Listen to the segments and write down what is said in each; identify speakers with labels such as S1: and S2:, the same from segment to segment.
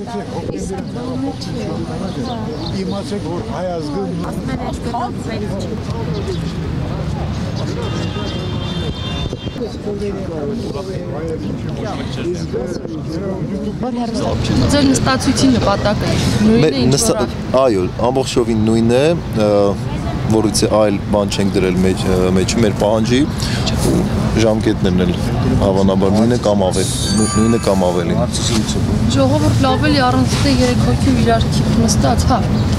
S1: Իմացեք, որ հայ ազգը
S2: Ձեր նստածույցի նպատակը նույնն է ինչ որ
S3: այո, ամբողջովին նույնն է, որից այլ բան չենք դրել մեջը, մեր պահանջի ժամկետներն էլ հավանաբար նույնը կամ ավելի։
S2: Ժողովուրդ լավ էլի առանց թե 3 հոգի իրար քիփ նստած, հա։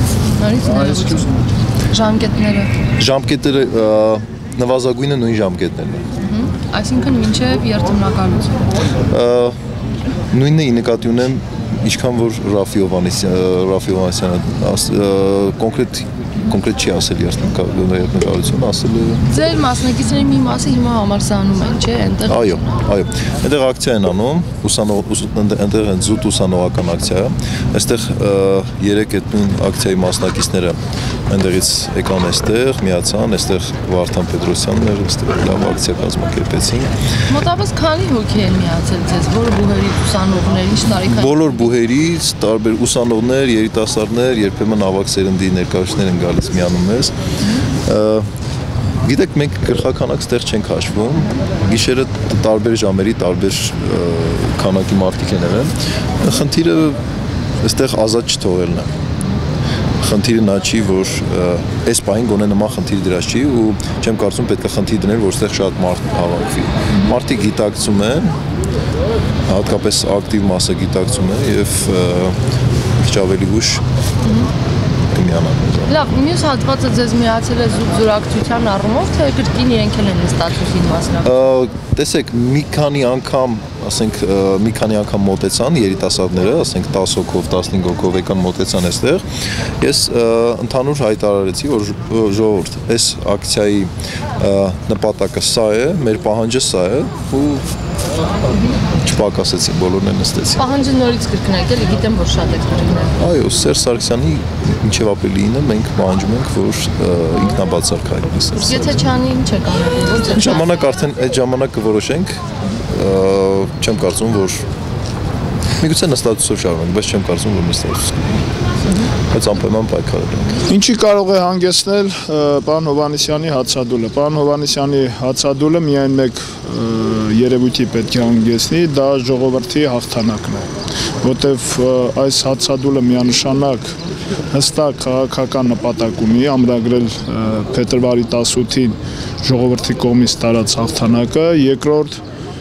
S2: Ժամկետները։ Ժամկետները
S3: նվազագույնը նույն ժամկետներն են։
S2: Այսինքն մինչև երթմնակալություն։
S3: Նույնն է նկատի ունեմ, ինչքան որ Ռաֆի Հովհաննիսյանը կոնկրետ չի ասել երթմնակալություն, ասել է։
S2: Ձեր մասնակիցների մի մասը հիմա համալսարանում են, չէ՞, այնտեղ։
S3: Այո, այնտեղ ակցիա են անում, այնտեղ են զուտ ուսանողական ակցիա։ Այստեղ 3 այդ նույն ակցիայի մասնակիցները այնտեղից եկան այստեղ, միացան, այստեղ Վարդան Պետրոսյանն էր, այստեղ լավ ակցիա կազմակերպեցին։
S2: Մոտավորապես քանի հոգի են միացել ձեզ, որ բուհերից ուսանողներ, ինչ տարիքային։
S3: Բոլոր բուհերից, տարբեր ուսանողներ, երիտասարդներ, երբեմն ավագ սերնդի ներկայացուցիչներ են գալիս միանում մեզ։ Գիտեք, մենք գլխականակ ստեղ չենք հաշվում, գիշերը տարբեր ժամերի, տարբեր քանակի մարդիկ են եղել։ Խնդիրը այստեղ ազատ չթողելն է։ Խնդիրը նա չի, որ այս պահին գոնե նման խնդիր դրած չի ու չեմ կարծում պետք է խնդիր դնել, որ այստեղ շատ մարդ հավաքվի։ Մարդիկ գիտակցում են, հատկապես ակտիվ մասը գիտակցում է եւ քիչ ավելի ուշ կմիանան։
S2: Լավ, մյուս հատվածը ձեզ միացել է զուրակցության առումով, թե կրկին իրենք են նստածին մասնակցում։
S3: Տեսեք, մի քանի անգամ մոտեցան երիտասարդները, ասենք 10 հոգով, 15 հոգով եկան մոտեցան այստեղ։ Ես ընդհանուր հայտարարեցի, որ ժողովուրդ, այս ակցիայի նպատակը սա է, մեր պահանջը սա է ու չպակասեցին, բոլորն են նստեցին։
S2: Պահանջը նորից կրկնեք, էլի գիտեմ, որ շատ եք կրկնել։
S3: Այո, Սերժ Սարգսյանի մինչև ապրիլի 9-ը մենք պահանջում ենք, որ ինքնաբացարկ հայտնի Սերժ Սարգսյանը։
S2: Եթե չանի, ինչ եք անելու։
S3: Ժամանակ արդեն այդ ժամանակ կորոշենք, չեմ կարծում, որ միգուցե նստածությամբ շարունակենք, բայց չեմ կարծում, որ նստածությամբ։ Բայց անպայման պայքարել ենք։
S1: Ինչի կարող է հանգեցնել պարոն Հովհաննիսյանի հացադուլը։ Պարոն Հովհաննիսյանի հացադուլը միայն մեկ երևույթի պետք է հանգեցնի, դա ժողովրդի հաղթանակն է, որտեվ այս հացադուլը միանշանակ հստակ քաղաքական նպատակ ունի ամրագրել փետրվարի 18-ին ժողովրդի կողմից տարած հաղթանակը, երկրորդ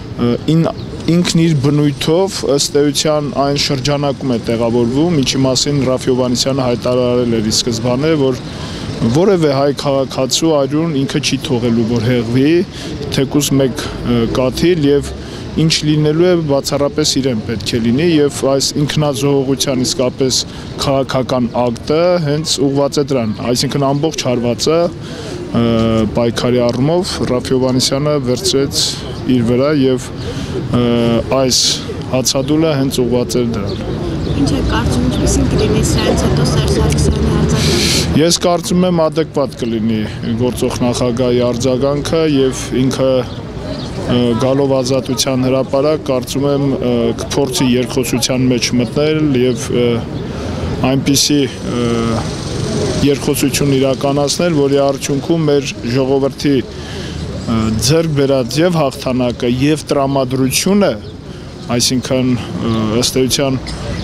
S1: ինքն իր բնույթով ըստ էության այն շրջանակում է տեղավորվում, ինչի մասին Ռաֆի Հովհաննիսյանը հայտարարել էր ի սկզբանե, որ որևէ հայ քաղաքացու արյուն ինքը չի թողելու, որ հեղվի, թեկուզ մեկ կաթիլ եւ ինչ լինելու է բացառապես իրեն պետք է լինի եւ այս ինքնազոհողության իսկապես քաղաքական ակտը հենց ուղղված է դրան, այսինքն ամբողջ հարվածը պայքարի առումով Ռաֆի Հովհաննիսյանը վերցրեց իր վրա եւ այս հացադուլը հենց ուղղված էր դրան։
S4: Ինչ է կարծում, ինչպեսին կլինի սրանից հետո Սերժ Սարգսյանի արձագանքը։
S1: Ես կարծում եմ adekvat կլինի գործող նախագահի արձագանքը եւ ինքը գալով ազատության հրապարակ կարծում եմ կփորձի երկխոսության մեջ մտնել եւ այնպիսի երկխոսություն իրականացնել, որի արդյունքում մեր ժողովրդի ձեռք բերած եւ հաղթանակը եւ տրամադրությունը, այսինքն ըստ էության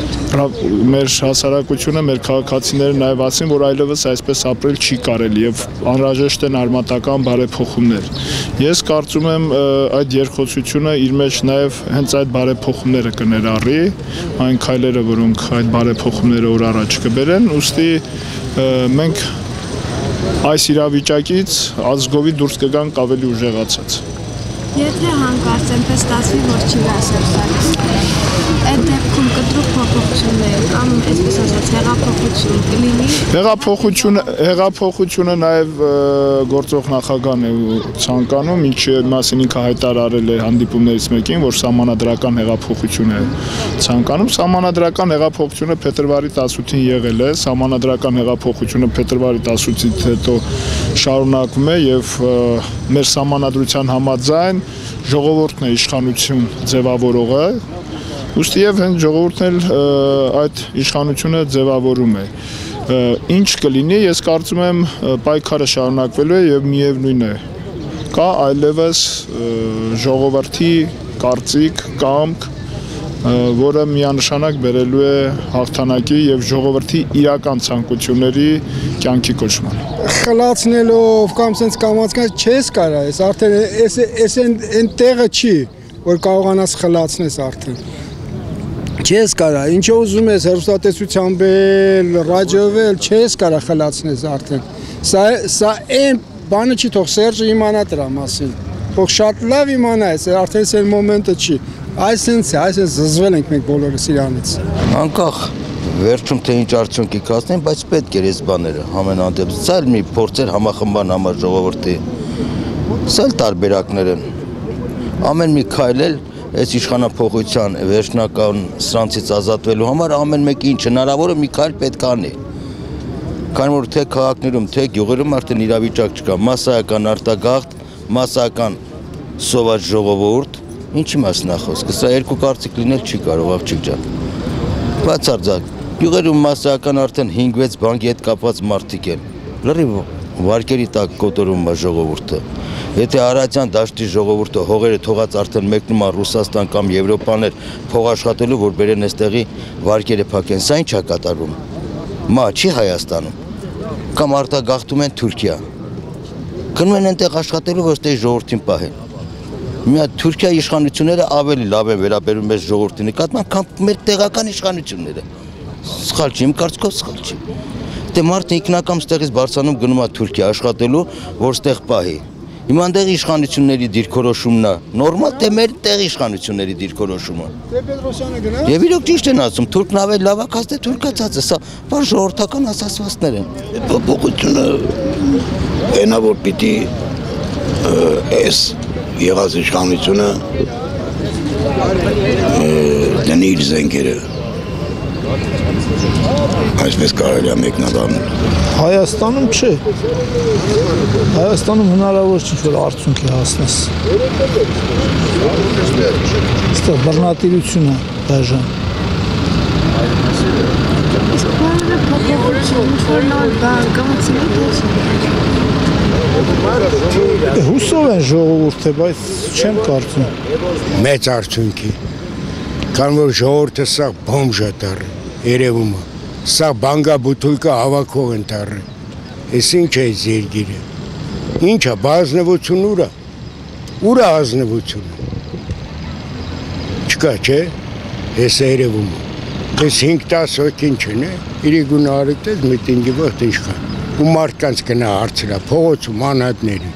S1: մեր հասարակությունը, մեր քաղաքացիները նաև ասին, որ այլևս այսպես ապրել չի կարելի եւ անհրաժեշտ են արմատական բարեփոխումներ։ Ես կարծում եմ այդ երկխոսությունը իր մեջ նաև հենց այդ բարեփոխումները կներառի, այն քայլերը, որոնք այդ բարեփոխումները օր առաջ կբերեն, ուստի մենք այս իրավիճակից ազգովի դուրս կգանք ավելի ուժեղացած։
S4: Եթե հանկարծ այնպես ստացվի, որ չի ասել Սարգսյանը, այդ դեպքում կտրուկ փոփոխություններ կամ այսպես ասած հեղափոխություն կլինի։
S1: Հեղափոխությունը նաև գործող նախագահն է ցանկանում, ինչի մասին ինքը հայտարարել է հանդիպումներից մեկին, որ սահմանադրական հեղափոխություն է ցանկանում։ Սահմանադրական հեղափոխությունը փետրվարի 18-ին եղել է, սահմանադրական հեղափոխությունը փետրվարի 18-ից հետո շարունակվում է եւ մեր սահմանադրության համաձայն ժողովուրդն է իշխանություն ձևավորողը Ոստի եւ հենց ժողովուրդն էլ այդ իշխանությունը ձևավորում է։ Ինչ կլինի, ես կարծում եմ պայքարը շարունակվելու է եւ միևնույն է։ Կա այլևս ժողովրդի կարծիք, կամք, որը միանշանակ բերելու է հաղթանակի եւ ժողովրդի իրական ցանկությունների կյանքի կոչման։
S5: Խլացնելով կամ sense կամացած չես կարա, ես արդեն էս այն տեղը չի, որ կարողանաս խլացնես արդեն։ Չես կարա, ինչը ուզում ես հեռուստատեսությամբ էլ, ռադիոյով էլ չես կարա խլացնես արդեն։ Սա այն բանը չի, թող Սերժը իմանա դրա մասին։ Թող շատ լավ իմանա, արդեն այս մոմենտը չի։ Այսինքն զզվել ենք մենք բոլորս իրանից։
S6: Անկախ վերջում թե ինչ արդյունքի կասնեն, բայց պետք էր այս բաները համենայնդեպս։ Սա էլ մի փորձեր համախմբան համար ժողովրդի։ Սա էլ տարբերակներ են։ Ամեն մի քայլ էլ այս իշխանափոխության վերջնական սրանցից ազատվելու համար ամեն մեկի ինչ հնարավոր է մի քայլ պետք է անի։ Քանի որ թե քաղաքներում, թե գյուղերում արդեն իրավիճակ չկա, մասսայական արտագաղթ, մասսայական սոված ժողովուրդ, ինչի մասն է խոսքը, սա երկու կարծիք լինել չի կարող աղջիկ ջան։ Բացարձակ, գյուղերում մասսայական արդեն 5-6 բանկի հետ կապված մարդիկ են։ Լրիվ վարկերի տակ կոտորում է ժողովուրդը։ Եթե Արարատյան դաշտի ժողովուրդը հողերը թողած արդեն մեկնում է Ռուսաստան կամ Եվրոպաներ փող աշխատելու, որ բերեն այստեղի վարկերը փակեն, սա ինչ է կատարվում։ Մա չի Հայաստանում։ Կամ արտագաղթում են Թուրքիա։ Գնում են այնտեղ աշխատելու, որ այստեղ ժողովրդին պահեն։ Մի հատ Թուրքիա իշխանությունները ավելի լավ են վերաբերում մեզ ժողովրդի նկատմամբ, քան մեր տեղական իշխանությունները։ Սխալ չի, իմ կարծիքով սխալ չի։ Դե մարդը ինքնակամ ստեղից բարձանում գնում է Թուրքիա աշխատելու, որ ստեղ պահի։ Հիմա այնտեղ իշխանությունների դիրքորոշումն է, նորմալ թե մեր տեղ իշխանությունների դիրքորոշումը։
S5: Դե Պետրոսյանը գնա։
S6: Եվ իրոք ճիշտ են ասում, թուրքն ավելի լավակաց թե թուրքացածը, սա բար ժողովրդական ասացվածքներ են։
S7: Փոփոխությունը այնա որ պիտի այս եղած իշխանությունը դնի իր զենքերը։ Այսպես կարելի է մեկնաբանել։
S8: Հայաստանում չէ։ Հայաստանում հնարավոր չի որ արդյունքի հասնես։ Այստեղ բռնատիրություն է դաժան։
S4: Իսկ բանը փոփոխություն, որ նոր բան կամացնի։
S8: Հուսով են ժողովուրդը, բայց չեմ կարծում։
S9: Մեծ արդյունքի։ Քան որ ժողովուրդը սա բոմժ է դառը, երևում է։ Սա բանգաբութույկը հավաքող են դառը։ Էս ինչ է այս երկիրը։ Ինչ է, բազնվություն ուր է։ Ուր է ազնվությունը։ Չկա, չէ։ Էս է երևում է։ Էս 5-10 հոգին չեն է, իրի գունարիտ ես միտինգի վաղտ իշխան։ Ու մարդկանց գնա հարցրա, փողոցում անհատների,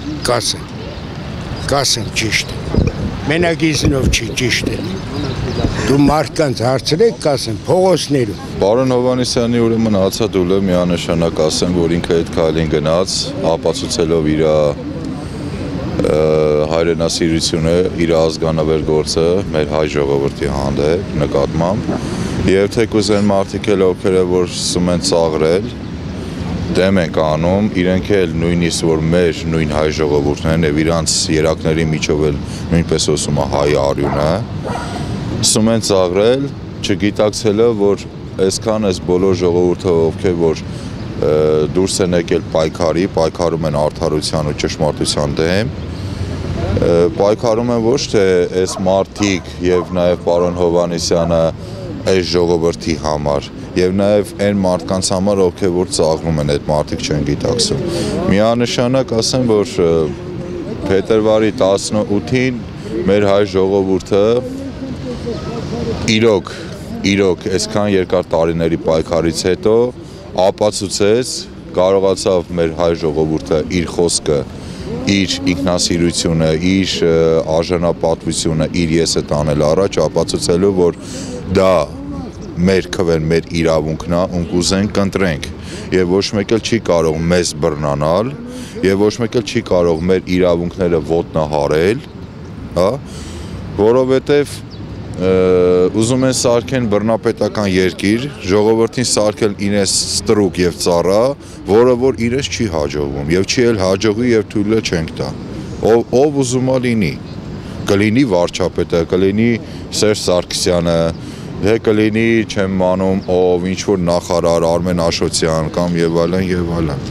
S9: կասեն ճիշտ է, մենակիզնով չի ճիշտ է, դու մարդկանց հարցրեք կասեն փողոցներում։
S3: Պարոն Հովհաննիսյանի ուրեմն հացադուլը միանշանակ ասեմ, որ ինքը այդ քայլին գնաց, ապացուցելով իր հայրենասիրությունը, իր ազգանավեր գործը մեր հայ ժողովրդի հանդեպ նկատմամբ, եւ թեկուզ այն մարդիկ էլ ովքեր որ սում են ծաղրել, դեմ ենք անում, իրենք էլ նույնիսկ որ մեր նույն հայ ժողովուրդն են եւ իրանց երակների միջով էլ նույնպես ասում է հայ արյունը, սում են ծաղրել, չգիտակցելը որ այսքան այս բոլոր ժողովուրդը ովքեր որ դուրս են եկել պայքարի, պայքարում են արդարության ու ճշմարտության դեմ, պայքարում են ոչ թե այս մարդիկ եւ նաեւ պարոն Հովհաննիսյանը այս ժողովրդի համար եւ նաեւ այն մարդկանց համար ովքեր որ ծաղրում են այդ մարդիկ չեն գիտակցում։ Միանշանակ ասեմ որ փետրվարի 18-ին մեր հայ ժողովուրդը իրոք այսքան երկար տարիների պայքարից հետո ապացուցեց, կարողացավ մեր հայ ժողովուրդը իր խոսքը, իր ինքնասիրությունը, իր արժանապատվությունը, իր եսը տանել առաջ, ապացուցելու որ դա մեր քվեն, մեր իրավունքն է, ում կուզենք կընտրենք եւ ոչ մեկ էլ չի կարող մեզ բռնանալ եւ ոչ մեկ էլ չի կարող մեր իրավունքները ոտնահարել, հա, որովհետեւ ուզում են սարքեն բռնապետական երկիր, ժողովրդին սարքել ինես ստրուկ եւ ծառա, որը որ իրես չի հաջողվում եւ չի էլ հաջողվի եւ թույլը չենք տա։ Ով ուզում է լինի։ կլինի վարչապետը, կլինի Սերժ Սարգսյանը, կլինի, չեմ անում, ով ինչ որ նախարար Արմեն Աշոտյան կամ եւ այլն։